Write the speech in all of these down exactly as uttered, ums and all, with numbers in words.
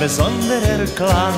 besonderer Klang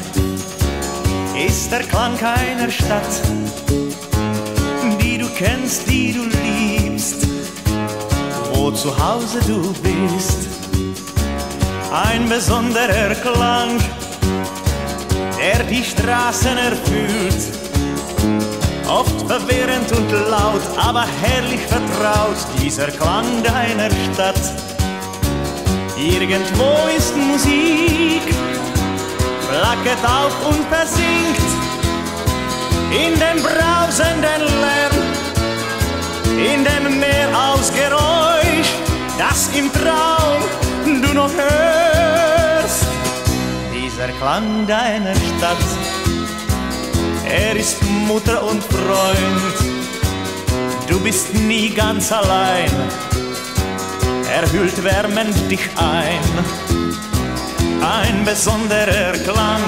ist der Klang einer Stadt, die du kennst, die du liebst, wo zu Hause du bist. Ein besonderer Klang, der die Straßen erfüllt, oft verwirrend und laut, aber herrlich vertraut, dieser Klang deiner Stadt. Irgendwo ist Musik, flackert auf und versinkt in dem brausenden Lärm, in dem Meer aus Geräusch, das im Traum du noch hörst. Dieser Klang deiner Stadt, er ist Mutter und Freund, du bist nie ganz allein, er hüllt wärmend dich ein. Ein besonderer Klang,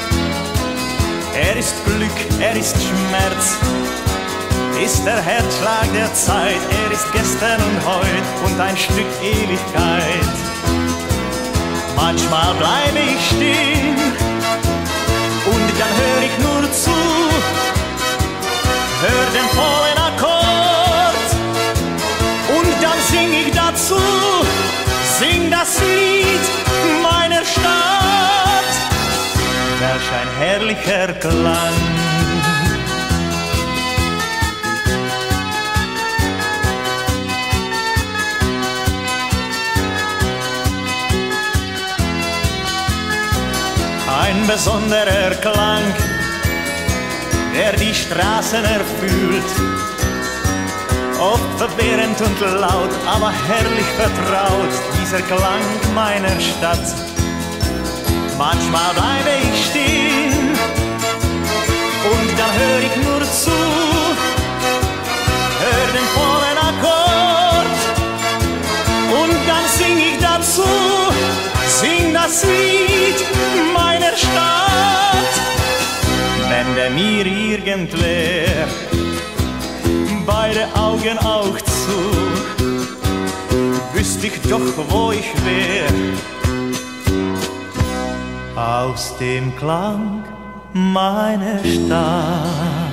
er ist Glück, er ist Schmerz, ist der Herzschlag der Zeit, er ist gestern und heut und ein Stück Ewigkeit. Manchmal bleibe ich stehen und dann hör ich nur zu, hör den vollen Akkord und dann sing ich dazu, sing das Lied meiner Stadt. Welch ein herrlicher Klang. Ein besonderer Klang, der die Straßen erfüllt, oft verwirrend und laut, aber herrlich vertraut, dieser Klang meiner Stadt. Manchmal bleibe ich stehen und dann hör ich nur zu, hör den vollen Akkord und dann sing ich dazu, sing das Lied meiner Stadt. Wende mir irgend leer beide Augen auch zu, wüsst ich doch, wo ich wär. Aus dem Klang meiner Stadt.